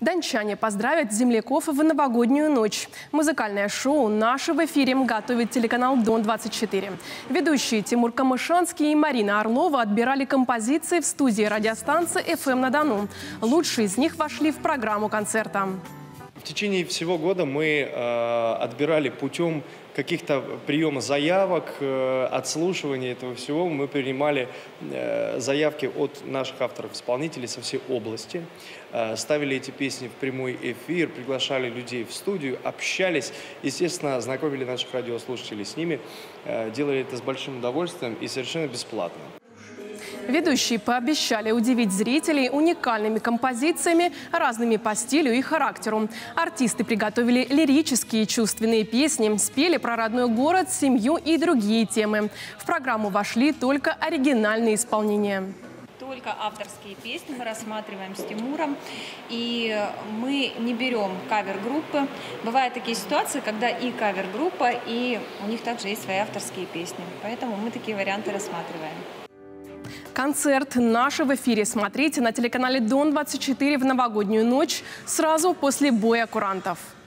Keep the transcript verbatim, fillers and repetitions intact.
Дончане поздравят земляков в новогоднюю ночь. Музыкальное шоу «Наше» в эфире готовит телеканал Дон двадцать четыре. Ведущие Тимур Камышанский и Марина Орлова отбирали композиции в студии радиостанции эф эм на Дону. Лучшие из них вошли в программу концерта. В течение всего года мы э, отбирали путем каких-то приема заявок, э, отслушивания этого всего. Мы принимали э, заявки от наших авторов-исполнителей со всей области, э, ставили эти песни в прямой эфир, приглашали людей в студию, общались, естественно, знакомили наших радиослушателей с ними, э, делали это с большим удовольствием и совершенно бесплатно. Ведущие пообещали удивить зрителей уникальными композициями, разными по стилю и характеру. Артисты приготовили лирические и чувственные песни, спели про родной город, семью и другие темы. В программу вошли только оригинальные исполнения. Только авторские песни мы рассматриваем с Тимуром, и мы не берем кавер-группы. Бывают такие ситуации, когда и кавер-группа, и у них также есть свои авторские песни. Поэтому мы такие варианты рассматриваем. Концерт «Наше» в эфире смотрите на телеканале Дон двадцать четыре в новогоднюю ночь сразу после боя курантов.